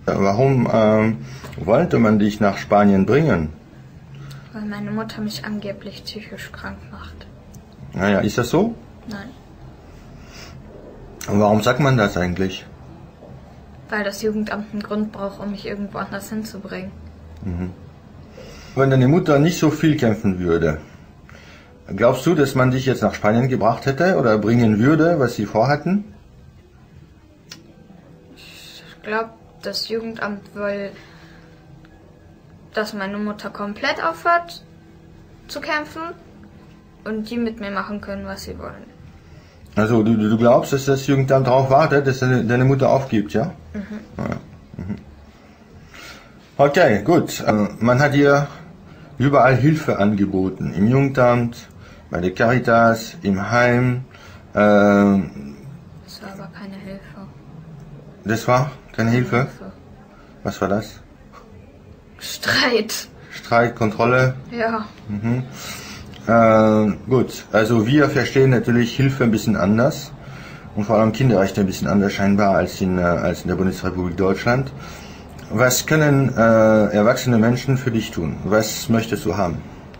Warum wollte man dich nach Spanien bringen? Weil meine Mutter mich angeblich psychisch krank macht. Naja, ist das so? Nein. Und warum sagt man das eigentlich? Weil das Jugendamt einen Grund braucht, um mich irgendwo anders hinzubringen. Mhm. Wenn deine Mutter nicht so viel kämpfen würde, glaubst du, dass man dich jetzt nach Spanien gebracht hätte oder bringen würde, was sie vorhatten? Ich glaube, das Jugendamt will, dass meine Mutter komplett aufhört zu kämpfen und die mit mir machen können, was sie wollen. Also du glaubst, dass das Jugendamt darauf wartet, dass deine Mutter aufgibt, ja? Mhm. Ja. Mhm. Okay, gut. Man hat ihr überall Hilfe angeboten. Im Jugendamt, bei der Caritas, im Heim. Das war aber keine Hilfe. Das war keine Hilfe? Was war das? Streit. Streit, Kontrolle? Ja. Mhm. Gut, also wir verstehen natürlich Hilfe ein bisschen anders und vor allem Kinderrechte ein bisschen anders scheinbar als in der Bundesrepublik Deutschland. Was können erwachsene Menschen für dich tun? Was möchtest du haben?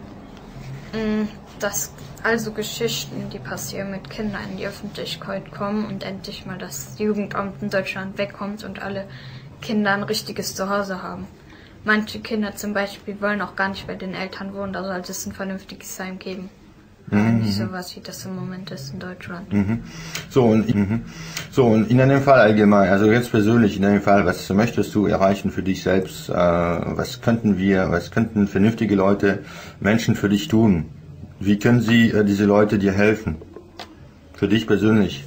Dass also Geschichten, die passieren mit Kindern, in die Öffentlichkeit kommen und endlich mal das Jugendamt in Deutschland wegkommt und alle Kinder ein richtiges Zuhause haben. Manche Kinder zum Beispiel wollen auch gar nicht bei den Eltern wohnen, da sollte es ein vernünftiges Heim geben. Aber nicht sowas, wie das im Moment ist in Deutschland. Mhm. So, und in einem Fall allgemein, also ganz persönlich in einem Fall, was möchtest du erreichen für dich selbst? Was könnten vernünftige Leute, Menschen für dich tun? Wie können diese Leute dir helfen? Für dich persönlich?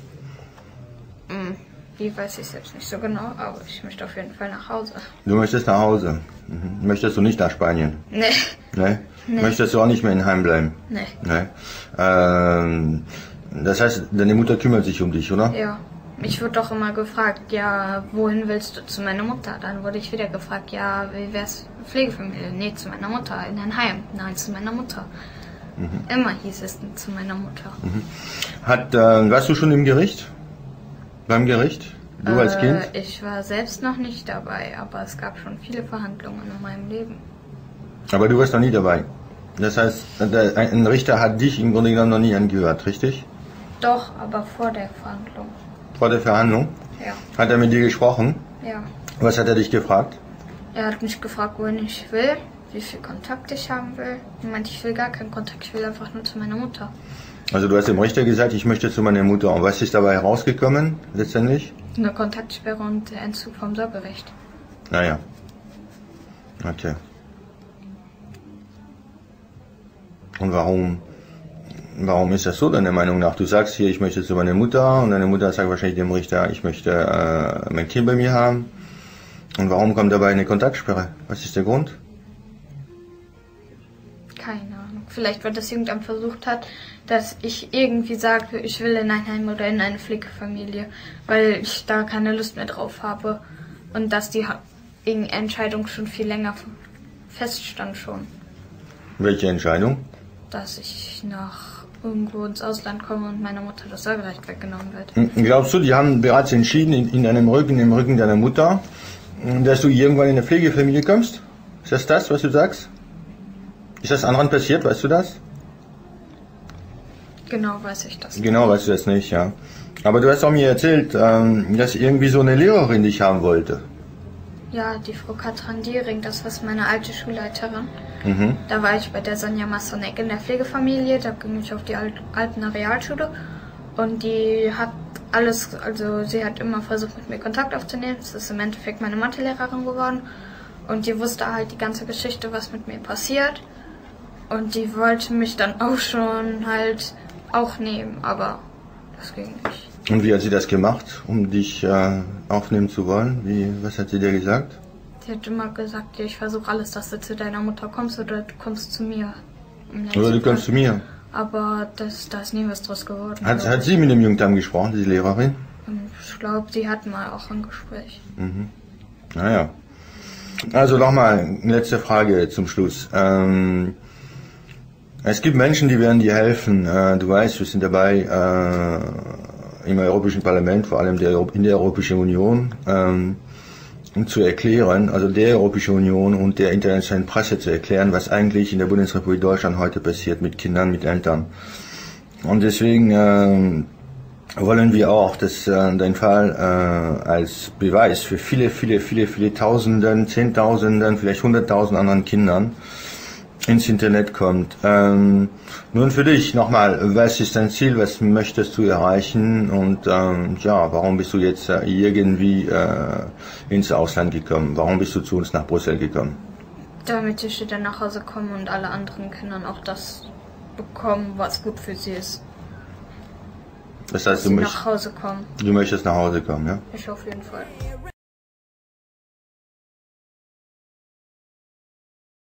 Wie weiß ich selbst nicht so genau, aber ich möchte auf jeden Fall nach Hause. Du möchtest nach Hause? Mhm. Möchtest du nicht nach Spanien? Nee. Nee? Nee. Möchtest du auch nicht mehr in Heim bleiben? Nee. Nee. Das heißt, deine Mutter kümmert sich um dich, oder? Ja. Ich wurde doch immer gefragt, ja, wohin willst du? Zu meiner Mutter. Dann wurde ich wieder gefragt, ja, wie wär's Pflegefamilie? Nee, zu meiner Mutter. In ein Heim. Nein, zu meiner Mutter. Immer hieß es zu meiner Mutter. Warst du schon im Gericht? Beim Gericht? Du als Kind? Ich war selbst noch nicht dabei, aber es gab schon viele Verhandlungen in meinem Leben. Aber du warst noch nie dabei. Das heißt, ein Richter hat dich im Grunde genommen noch nie angehört, richtig? Doch, aber vor der Verhandlung. Vor der Verhandlung? Ja. Hat er mit dir gesprochen? Ja. Was hat er dich gefragt? Er hat mich gefragt, wohin ich will, wie viel Kontakt ich haben will. Ich meinte, ich will gar keinen Kontakt, ich will einfach nur zu meiner Mutter. Also du hast dem Richter gesagt, ich möchte zu meiner Mutter. Und was ist dabei herausgekommen, letztendlich? Eine Kontaktsperre und der Entzug vom Sorgerecht. Naja. Okay. Und warum ist das so, deiner Meinung nach? Du sagst hier, ich möchte zu meiner Mutter, und deine Mutter sagt wahrscheinlich dem Richter, ich möchte mein Kind bei mir haben. Und warum kommt dabei eine Kontaktsperre? Was ist der Grund? Keine Ahnung. Vielleicht, weil das Jugendamt versucht hat, dass ich irgendwie sage, ich will in ein Heim oder in eine Pflegefamilie, weil ich da keine Lust mehr drauf habe. Und dass die Entscheidung schon viel länger feststand schon. Welche Entscheidung? Dass ich nach irgendwo ins Ausland komme und meiner Mutter das Sorgerecht weggenommen wird. Glaubst du, die haben bereits entschieden, im Rücken deiner Mutter, dass du irgendwann in eine Pflegefamilie kommst? Ist das, was du sagst? Ist das anderen passiert, weißt du das? Genau weiß ich das. Genau weißt du das nicht, ja. Aber du hast auch mir erzählt, dass irgendwie so eine Lehrerin dich haben wollte. Ja, die Frau Katrin Diering, das war meine alte Schulleiterin. Da war ich bei der Sonja Massonek in der Pflegefamilie, da ging ich auf die Altener Realschule und die hat sie hat immer versucht mit mir Kontakt aufzunehmen, das ist im Endeffekt meine Mathelehrerin geworden und die wusste halt die ganze Geschichte, was mit mir passiert und die wollte mich dann auch schon halt auch nehmen, aber das ging nicht. Und wie hat sie das gemacht, um dich aufnehmen zu wollen? Was hat sie dir gesagt? Sie hat immer gesagt, ja, ich versuche alles, dass du zu deiner Mutter kommst oder du kommst zu mir. Oder du kommst zu mir. Aber da ist nie was draus geworden. Hat sie mit dem Jugendamt gesprochen, diese Lehrerin? Ich glaube, sie hatten mal auch ein Gespräch. Naja. Also nochmal, letzte Frage zum Schluss. Es gibt Menschen, die werden dir helfen. Du weißt, wir sind dabei im Europäischen Parlament, vor allem in der Europäischen Union. zu erklären, also der Europäischen Union und der internationalen Presse zu erklären, was eigentlich in der Bundesrepublik Deutschland heute passiert mit Kindern, mit Eltern. Und deswegen wollen wir auch, dass dein Fall als Beweis für viele Tausenden, Zehntausenden, vielleicht 100.000 anderen Kindern ins Internet kommt. Nun für dich nochmal, was ist dein Ziel, was möchtest du erreichen und ja, warum bist du jetzt irgendwie ins Ausland gekommen? Warum bist du zu uns nach Brüssel gekommen? Damit ich wieder nach Hause komme und alle anderen Kindern auch das bekommen, was gut für sie ist. Das heißt, dass sie nach Hause kommen. Du möchtest nach Hause kommen, ja? Ich auf jeden Fall.